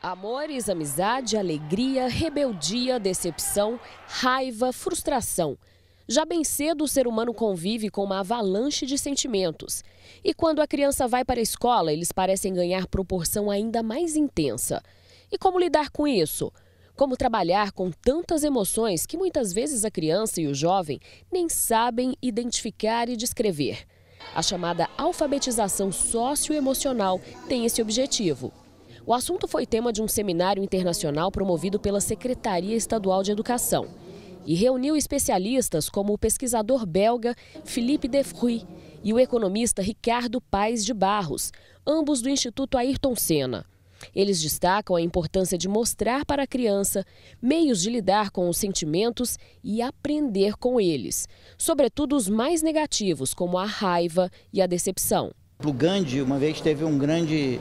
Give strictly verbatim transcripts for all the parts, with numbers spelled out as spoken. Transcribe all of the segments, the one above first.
Amores, amizade, alegria, rebeldia, decepção, raiva, frustração. Já bem cedo, o ser humano convive com uma avalanche de sentimentos. E quando a criança vai para a escola, eles parecem ganhar proporção ainda mais intensa. E como lidar com isso? Como trabalhar com tantas emoções que muitas vezes a criança e o jovem nem sabem identificar e descrever? A chamada alfabetização socioemocional tem esse objetivo. O assunto foi tema de um seminário internacional promovido pela Secretaria Estadual de Educação e reuniu especialistas como o pesquisador belga Philippe Defruit e o economista Ricardo Paes de Barros, ambos do Instituto Ayrton Senna. Eles destacam a importância de mostrar para a criança meios de lidar com os sentimentos e aprender com eles, sobretudo os mais negativos, como a raiva e a decepção. O Gandhi, uma vez teve um grande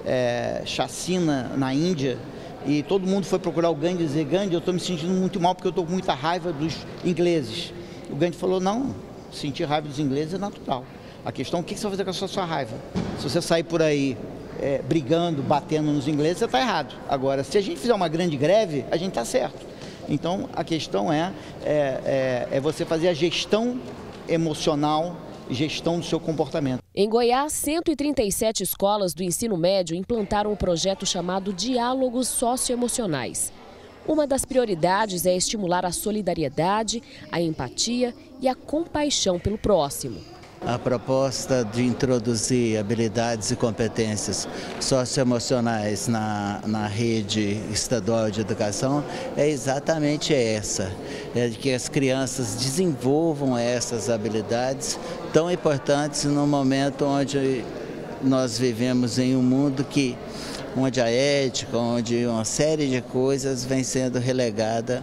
é, chacina na Índia e todo mundo foi procurar o Gandhi e dizer: Gandhi, eu estou me sentindo muito mal porque eu estou com muita raiva dos ingleses. O Gandhi falou: não, sentir raiva dos ingleses é natural. A questão é o que você vai fazer com a sua, sua raiva. Se você sair por aí é, brigando, batendo nos ingleses, você está errado. Agora, se a gente fizer uma grande greve, a gente está certo. Então, a questão é, é, é, é você fazer a gestão emocional, gestão do seu comportamento. Em Goiás, cento e trinta e sete escolas do ensino médio implantaram um projeto chamado Diálogos Socioemocionais. Uma das prioridades é estimular a solidariedade, a empatia e a compaixão pelo próximo. A proposta de introduzir habilidades e competências socioemocionais na, na rede estadual de educação é exatamente essa, é de que as crianças desenvolvam essas habilidades tão importantes no momento onde nós vivemos em um mundo que, onde a ética, onde uma série de coisas vem sendo relegada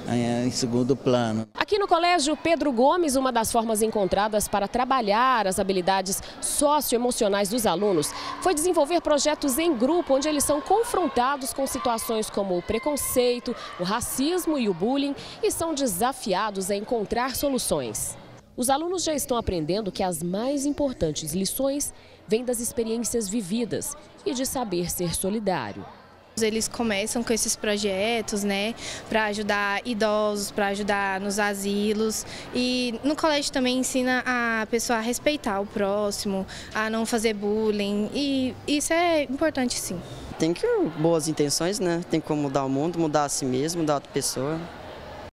em segundo plano. Aqui no Colégio Pedro Gomes, uma das formas encontradas para trabalhar as habilidades socioemocionais dos alunos foi desenvolver projetos em grupo, onde eles são confrontados com situações como o preconceito, o racismo e o bullying e são desafiados a encontrar soluções. Os alunos já estão aprendendo que as mais importantes lições vêm das experiências vividas e de saber ser solidário. Eles começam com esses projetos, né, para ajudar idosos, para ajudar nos asilos, e no colégio também ensina a pessoa a respeitar o próximo, a não fazer bullying, e isso é importante, sim. Tem que boas intenções, né? Tem como mudar o mundo, mudar a si mesmo, mudar a outra pessoa.